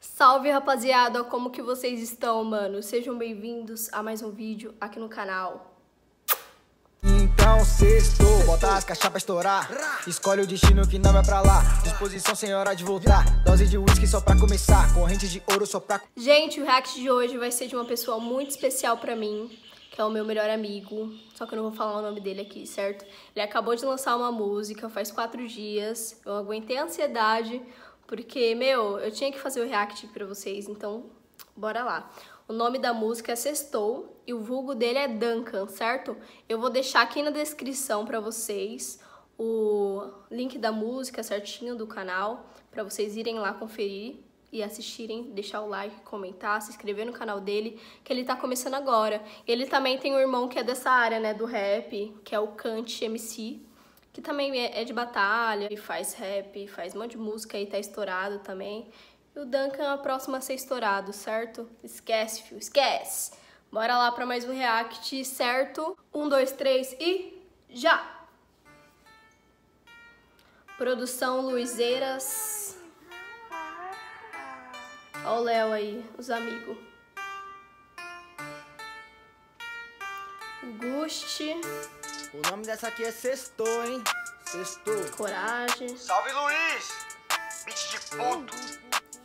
Salve, rapaziada! Como que vocês estão, mano? Sejam bem-vindos a mais um vídeo aqui no canal. Então sextou, bota as caixas pra estourar. Escolhe o destino que não vai pra lá. Disposição sem hora de voltar. Dose de whisky só pra começar. Corrente de ouro só pra... Gente, o react de hoje vai ser de uma pessoa muito especial pra mim, que é o meu melhor amigo. Só que eu não vou falar o nome dele aqui, certo? Ele acabou de lançar uma música faz 4 dias. Eu aguentei a ansiedade, porque, eu tinha que fazer o react pra vocês, então bora lá. O nome da música é Sextou e o vulgo dele é Duncan, certo? Eu vou deixar aqui na descrição pra vocês o link da música certinho do canal, pra vocês irem lá conferir e assistirem, deixar o like, comentar, se inscrever no canal dele, que ele tá começando agora. Ele também tem um irmão que é dessa área, né, do rap, que é o Kant MC, que também é de batalha, e faz rap, faz um monte de música e tá estourado também. E o Duncan é o próximo a ser estourado, certo? Esquece, filho, esquece! Bora lá pra mais um react, certo? 1, 2, 3 e já! Produção Luizeiras. Ó o Léo aí, os amigos. Guste. O nome dessa aqui é Sextou, hein? Sextou. Coragem. Salve, Luiz! Beat de puto!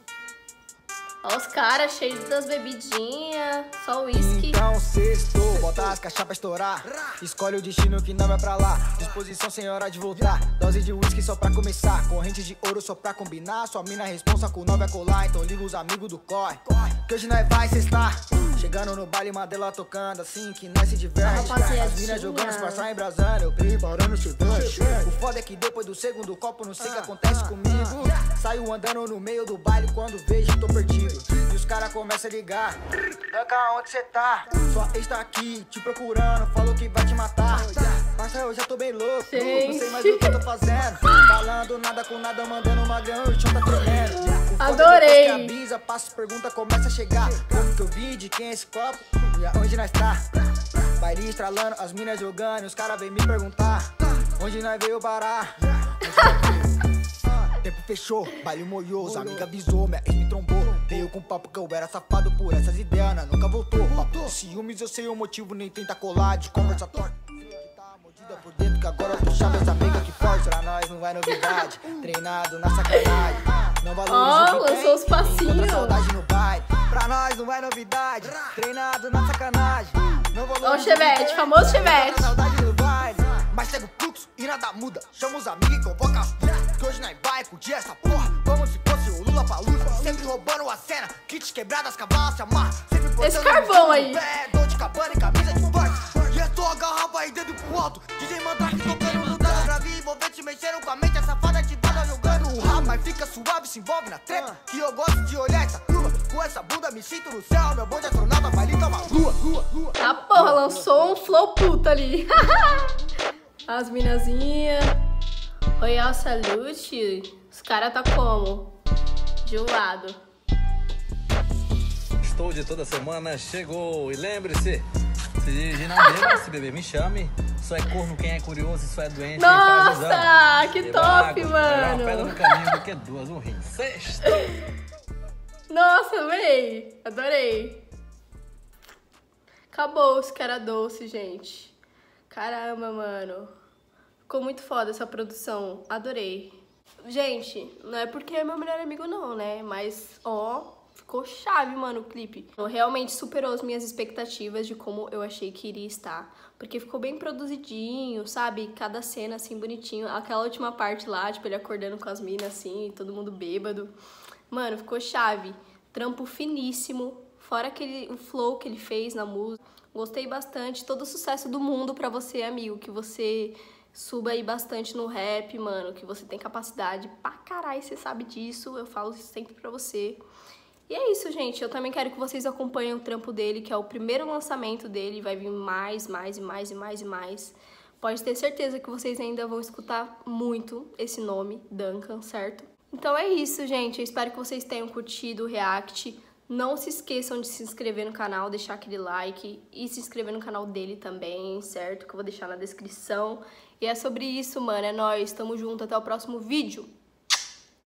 Ó os caras cheios das bebidinhas, só uísque. Então sextou, bota as caixas pra estourar. Escolhe o destino que não vai pra lá. Disposição sem hora de voltar. Dose de whisky só pra começar. Corrente de ouro só pra combinar. Sua mina responsa com 9 a colar. Então liga os amigos do corre, que hoje nós vai cestar. Chegando no baile, Mandela tocando assim que nós se diverte. As minas jogando os parça embrasando, eu preparando o chevette. O foda é que depois do segundo copo não sei o que acontece comigo. Saio andando no meio do baile, quando vejo tô perdido. E os caras começam a ligar. Danca, onde cê tá? Sua ex tá aqui, te procurando, falou que vai te matar. Parça, eu já tô bem louco, não sei mais o que eu tô fazendo. Falando nada com nada, mandando uma grana, o chão tá tremendo. Adorei! Depois que avisa, passa pergunta, começa a chegar. Como que eu vi, de quem é esse copo e aonde nós tá? Baile estralando, as minas jogando, os caras vêm me perguntar onde nós veio parar. Tempo fechou, baile molhou, os amigas avisou, minha ex me trombou. Veio com papo que eu era safado por essas ideias, né? Nunca voltou. Papo de ciúmes, eu sei o motivo, nem tenta colar de conversa torta. Tá mordida por dentro que agora eu tô chave, essa amiga que forte. Pra nós não vai novidade, treinado na sacanagem. Não valoriza o que lançou os tem, passinhos. encontra saudade no baile. Pra nós não vai novidade, treinado na sacanagem. Não valoriza Ó o Chevette, famoso Chevette. saudade no baile. Mas segue o fluxo e nada muda. Chama os amigos e convoca as putas, que hoje nós vai curtir essa porra como se fosse o Lula Palusa. Sempre roubando a cena, kits quebradas, cavalos se amarra. Sempre Esse carvão aí. Dor de cabana e camisa de forte. E é só a garrafa aí dentro pro alto. DJ Mandrake tocando no dano. Grave envolvente, mexeram com a mente. Essa fada ativada jogando o rabo. Mas fica suave, se envolve na treta. Que eu gosto de olhar essa curva. Com essa bunda me sinto no céu. Meu bonde astronauta vai ligar uma lua. Tá porra, lançou um flow puta ali. As minazinhas. Royal Salute. Os caras tá como? De um lado. Estou de toda semana, chegou. E lembre-se, se dirigir não beba, se beber me chame. Só é corno quem é curioso, só é doente quem faz exame. Nossa, que Beba top, água, melhor uma pedra mano. no caminho do que duas no rim. Sexta. Nossa, véi. Adorei. Acabou os cara doce, gente. Caramba, mano. Ficou muito foda essa produção. Adorei. Gente, não é porque é meu melhor amigo não, né? Mas, ó, ficou chave, mano, o clipe. Realmente superou as minhas expectativas de como eu achei que iria estar. Porque ficou bem produzidinho, sabe? Cada cena, assim, bonitinho. Aquela última parte lá, tipo, ele acordando com as minas, assim, todo mundo bêbado. Mano, ficou chave. Trampo finíssimo. Fora o flow que ele fez na música. Gostei bastante. Todo o sucesso do mundo pra você, amigo. Que você suba aí bastante no rap, mano. Que você tem capacidade pra caralho, você sabe disso. Eu falo isso sempre pra você. E é isso, gente. Eu também quero que vocês acompanhem o trampo dele, que é o primeiro lançamento dele. Vai vir mais. Pode ter certeza que vocês ainda vão escutar muito esse nome, Duncan, certo? Então é isso, gente. Eu espero que vocês tenham curtido o react. Não se esqueçam de se inscrever no canal, deixar aquele like e se inscrever no canal dele também, certo? Que eu vou deixar na descrição. E é sobre isso, mano. É nóis. Tamo junto. Até o próximo vídeo.